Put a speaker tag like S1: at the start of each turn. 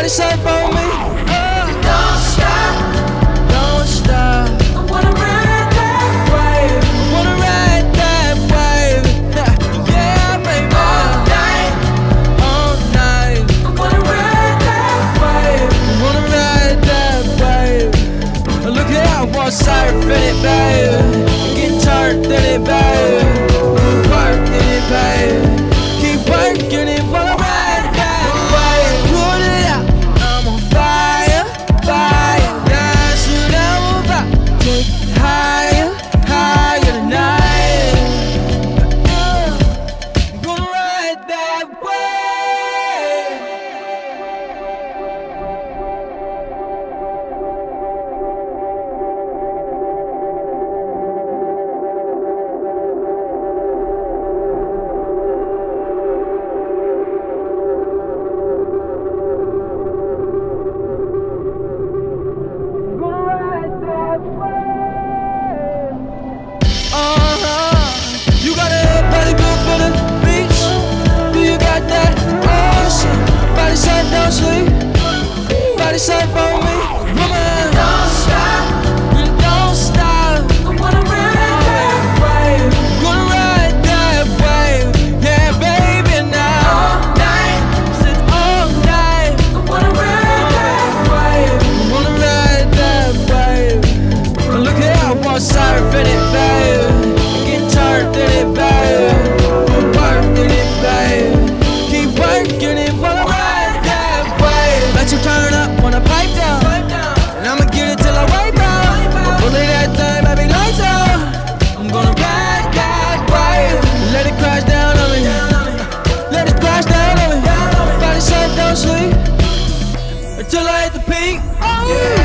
S1: body surf on me.
S2: Don't stop,
S1: Don't stop.
S2: I wanna ride that wave.
S1: I wanna ride that wave. Yeah, baby.
S2: All night,
S1: All night.
S2: I wanna ride that wave.
S1: I wanna ride that wave. Look at how I want surfing it, baby. Get turned in it, baby. Working it, baby. Keep working it while I ride that wave. Put it out. I'm on fire, fire. That's what I'm about. Take it higher, higher tonight. I'm gonna ride that wave. You got a body built for the beach. Do you got that ocean? Body surf, don't sleep. Body surf on me, woman.
S2: Don't stop,
S1: Don't stop.
S2: I wanna ride that wave.
S1: Gonna ride that wave, yeah, baby. Now
S2: All night,
S1: said all night.
S2: I wanna ride that wave.
S1: Wanna ride that wave. Look at how I'm surfing it, baby. Get turned in it, baby. Working it, baby. Keep working it while I ride that wave. Let you turn up when I pipe down, and I'ma get it till I wipe out. Bully that thing, baby, lights out. I'm gonna ride that wave. Let it crash down on me. Let it crash down on me. Body surf, don't sleep until I hit the peak. Oh, yeah.